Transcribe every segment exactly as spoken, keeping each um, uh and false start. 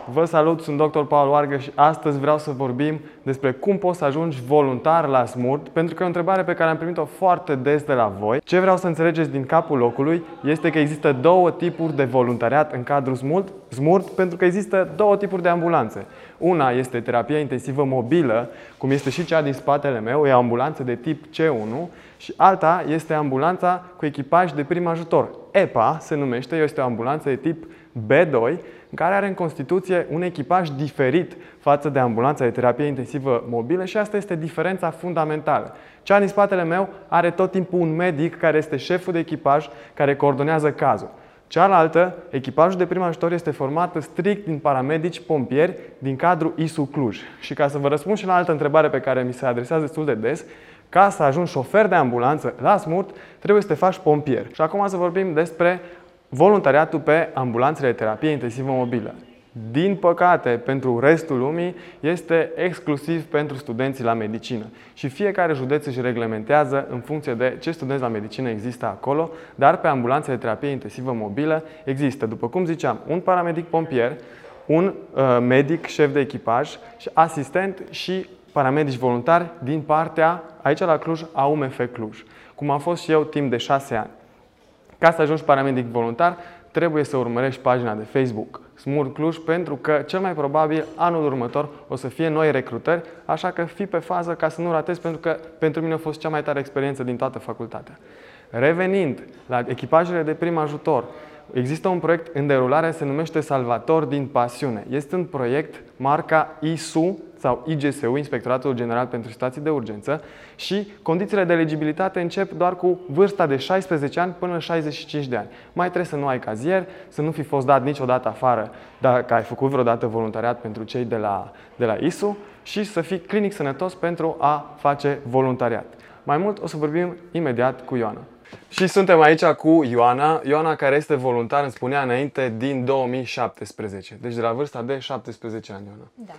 Vă salut, sunt doctor Paul Oargă și astăzi vreau să vorbim despre cum poți să ajungi voluntar la SMURD, pentru că e o întrebare pe care am primit-o foarte des de la voi. Ce vreau să înțelegeți din capul locului este că există două tipuri de voluntariat în cadrul SMURD, SMURD pentru că există două tipuri de ambulanțe. Una este terapia intensivă mobilă, cum este și cea din spatele meu, e o ambulanță de tip C unu, și alta este ambulanța cu echipaj de prim ajutor. E P A se numește, este o ambulanță de tip B doi, care are în Constituție un echipaj diferit față de ambulanța de terapie intensivă mobilă și asta este diferența fundamentală. Cea din spatele meu are tot timpul un medic care este șeful de echipaj, care coordonează cazul. Cealaltă, echipajul de prim ajutor, este format strict din paramedici pompieri din cadrul I S U Cluj. Și ca să vă răspund și la altă întrebare pe care mi se adresează destul de des, ca să ajungi șofer de ambulanță la SMURD, trebuie să te faci pompier. Și acum să vorbim despre voluntariatul pe ambulanțele de terapie intensivă mobilă. Din păcate, pentru restul lumii, este exclusiv pentru studenții la medicină. Și fiecare județ își reglementează în funcție de ce studenți la medicină există acolo, dar pe ambulanțele de terapie intensivă mobilă există, după cum ziceam, un paramedic pompier, un uh, medic șef de echipaj, și asistent și paramedici voluntari din partea, aici la Cluj, a U M F Cluj, cum am fost și eu timp de șase ani. Ca să ajungi paramedic voluntar, trebuie să urmărești pagina de Facebook SMURD Cluj, pentru că cel mai probabil anul următor o să fie noi recrutări, așa că fii pe fază ca să nu ratezi, pentru că pentru mine a fost cea mai tare experiență din toată facultatea. Revenind la echipajele de prim ajutor, există un proiect în derulare, se numește Salvator din Pasiune. Este un proiect marca I S U sau I G S U, Inspectoratul General pentru Situații de Urgență, și condițiile de eligibilitate încep doar cu vârsta de șaisprezece ani până la șaizeci și cinci de ani. Mai trebuie să nu ai cazier, să nu fi fost dat niciodată afară dacă ai făcut vreodată voluntariat pentru cei de la, de la I S U și să fii clinic sănătos pentru a face voluntariat. Mai mult o să vorbim imediat cu Ioana. Și suntem aici cu Ioana, Ioana care este voluntar, îmi spunea înainte, din două mii șaptesprezece. Deci de la vârsta de șaptesprezece ani, Ioana. Da.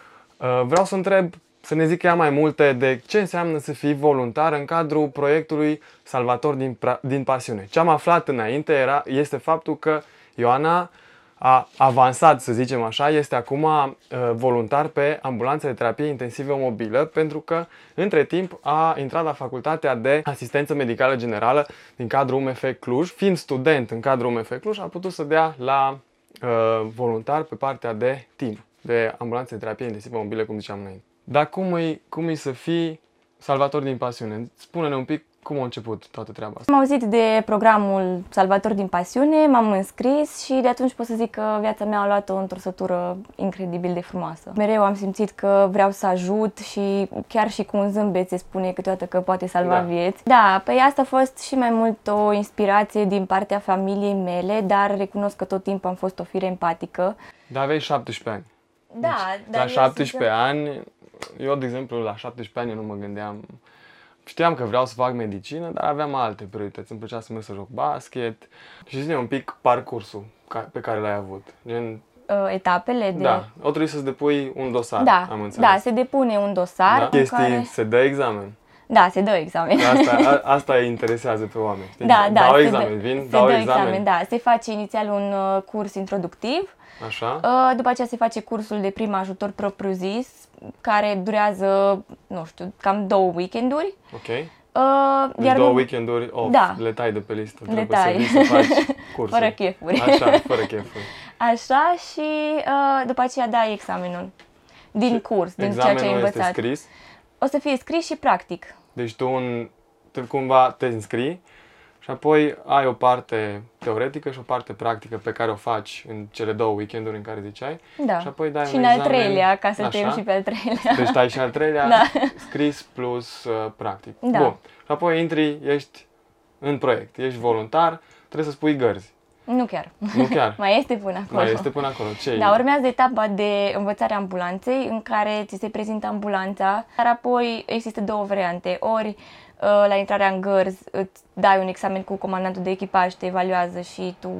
Vreau să întreb, să ne zic ea mai multe de ce înseamnă să fii voluntar în cadrul proiectului Salvator din, din Pasiune. Ce am aflat înainte era, este faptul că Ioana a avansat, să zicem așa, este acum uh, voluntar pe ambulanța de terapie intensivă mobilă, pentru că între timp a intrat la facultatea de asistență medicală generală din cadrul U M F Cluj. Fiind student în cadrul U M F Cluj, a putut să dea la uh, voluntar pe partea de team, de ambulanță de terapie intensivă mobilă, cum ziceam înainte. Dar cum e, cum e să fii Salvator din Pasiune? Spune-ne un pic cum a început toată treaba asta. Am auzit de programul Salvator din Pasiune, m-am înscris și de atunci pot să zic că viața mea a luat o întorsătură incredibil de frumoasă. Mereu am simțit că vreau să ajut și chiar și cu un zâmbet se spune câteodată că poate salva Da. vieți. Da, păi asta a fost și mai mult o inspirație din partea familiei mele, dar recunosc că tot timpul am fost o fire empatică. Dar aveai șaptesprezece ani. Da, Deci, dar la eu șaptesprezece simt ani, eu, de exemplu, la șaptesprezece ani eu nu mă gândeam. Știam că vreau să fac medicină, dar aveam alte priorități. Îmi plăcea să merg să joc basket. Și zi-ne un pic parcursul pe care l-ai avut. Gen, că, uh, etapele de... Da, o trebuie să-ți depui un dosar, Da, am înțeles. da, se depune un dosar Da? în Chestii, care... se dă examen. Da, se dă examen. Asta, a, asta îi interesează pe oameni. Știi? Da, da, dau se examen, dă, vin, se dau dă examen. examen, da. Se face inițial un uh, curs introductiv, Așa. uh, după aceea se face cursul de prim ajutor propriu-zis, care durează, nu știu, cam două weekenduri. Ok. Uh, Deci iar două urm- weekenduri off, Da. le tai de pe listă. Le Trebuie tai. să vii să faci cursul. Fără chefuri. Așa, fără chefuri. Așa și uh, după aceea dai examenul din Și curs, din ceea ce examenul ai învățat. este scris. O să fie scris și practic. Deci tu un, te, cumva te înscrii și apoi ai o parte teoretică și o parte practică pe care o faci în cele două weekenduri în care ziceai. Da. Și apoi dai și un în al examen, treilea, ca să așa. tem și pe al treilea. Deci dai și al treilea, Da. scris plus uh, practic. Da. Bun. Și apoi intri, ești în proiect, ești voluntar, trebuie să spui gărzi. Nu chiar. Nu chiar. Mai este până acolo. Mai este până acolo. Ce Da, urmează etapa de învățare a ambulanței, în care ți se prezintă ambulanța, dar apoi există două variante. Ori la intrarea în gărzi îți dai un examen cu comandantul de echipaj, te evaluează și tu...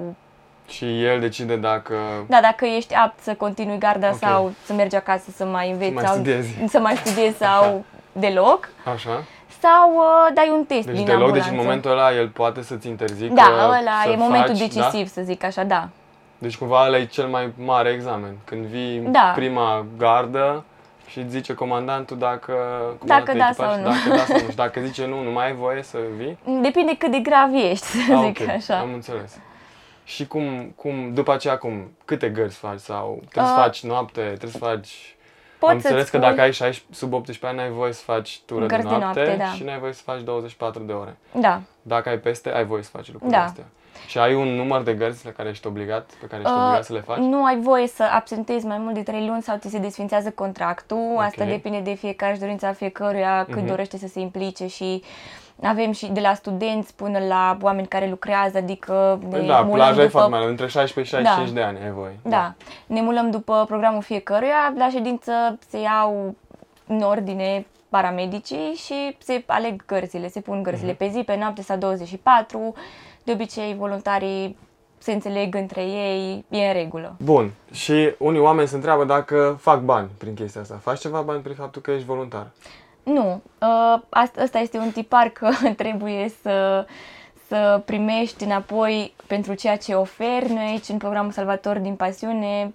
Și el decide dacă... Da, dacă ești apt să continui garda Ok. sau să mergi acasă să mai înveți mai sau studiezi. să mai studiezi sau deloc. Așa. Sau uh, dai un test Deci din deloc, ambulanță. deci în momentul ăla el poate să-ți interzică Da, ăla să e momentul faci, decisiv, da? să zic așa, da. Deci cumva ăla e cel mai mare examen, când vii Da. prima gardă și îți zice comandantul dacă, Dacă da echipaj, sau nu. Dacă da sau nu. Și dacă zice nu, nu mai ai voie să vii? Depinde cât de grav ești, să Ah, zic ok, așa. am înțeles. Și cum, cum, după aceea, cum, câte gărzi faci? Sau trebuie să Uh, faci noapte, trebuie să faci... Poți Am înțeles să-ți că spui- dacă ai șaisprezece, sub optsprezece ani, ai voie să faci tură de Gărzi de noapte, noapte, da. și nu ai voie să faci douăzeci și patru de ore. Da. Dacă ai peste, ai voie să faci lucrurile Da. astea. Și ai un număr de gărzi la care ești obligat, pe care ești Uh, obligat să le faci? Nu ai voie să absentezi mai mult de trei luni sau ți se desfințează contractul. Asta Ok. depinde de fiecare și dorința fiecăruia, cât Mhm. dorește să se implice și avem și de la studenți până la oameni care lucrează, adică ne Păi da, mulăm plaja e după... foarte mare, între șaisprezece și șaizeci și cinci Da. de ani ai voie. Da, ne mulăm după programul fiecăruia, la ședință se iau în ordine paramedicii și se aleg gărzile, se pun gărzile pe zi, pe noapte sau douăzeci și patru, de obicei voluntarii se înțeleg între ei, e în regulă. Bun. Și unii oameni se întreabă dacă fac bani prin chestia asta. Faci ceva bani prin faptul că ești voluntar? Nu, ă, asta ăsta este un tipar că trebuie să, să primești înapoi pentru ceea ce oferi. Noi aici, în programul Salvator din Pasiune,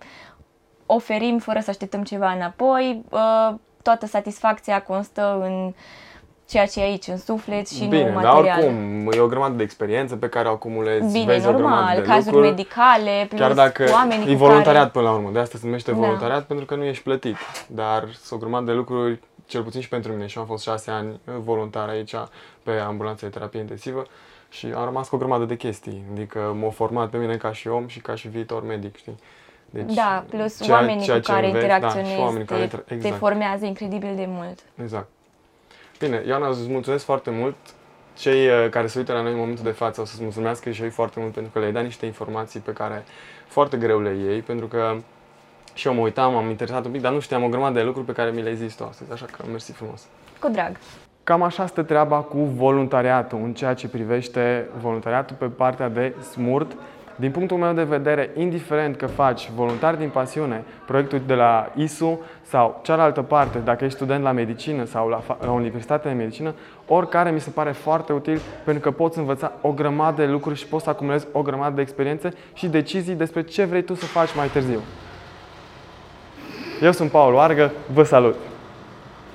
oferim fără să așteptăm ceva înapoi. Ă, Toată satisfacția constă în ceea ce e aici, în suflet și Bine, nu dar material. oricum e o grămadă de experiență pe care o acumulezi, Bine, vezi o grămadă normal, de cazuri lucruri. medicale, plus Chiar dacă oamenii e cu voluntariat care... până la urmă, de asta se numește Da. voluntariat, pentru că nu ești plătit. Dar sunt o grămadă de lucruri, cel puțin și pentru mine, și am fost șase ani voluntar aici pe ambulanța de terapie intensivă și am rămas cu o grămadă de chestii. Adică m-au format pe mine ca și om și ca și viitor medic, știi? Deci, Da, plus ceea- oamenii ceea cu ce care înveți, da, și interacționezi oamenii care te, inter- te exact. formează incredibil de mult. Exact. Bine, Ioana, îți mulțumesc foarte mult. Cei uh, care se uită la noi în momentul de față o să-ți mulțumească și eu foarte mult pentru că le-ai dat niște informații pe care foarte greu le iei, pentru că și eu mă uitam, am interesat un pic, dar nu știam o grămadă de lucruri pe care mi le-ai zis tu astăzi, așa că mersi frumos. Cu drag. Cam așa stă treaba cu voluntariatul, în ceea ce privește voluntariatul pe partea de SMURD. Din punctul meu de vedere, indiferent că faci voluntar din pasiune, proiectul de la I S U sau cealaltă parte, dacă ești student la medicină sau la, la Universitatea de Medicină, oricare mi se pare foarte util pentru că poți învăța o grămadă de lucruri și poți să acumulezi o grămadă de experiențe și decizii despre ce vrei tu să faci mai târziu. Eu sunt Paul Oargă, vă salut!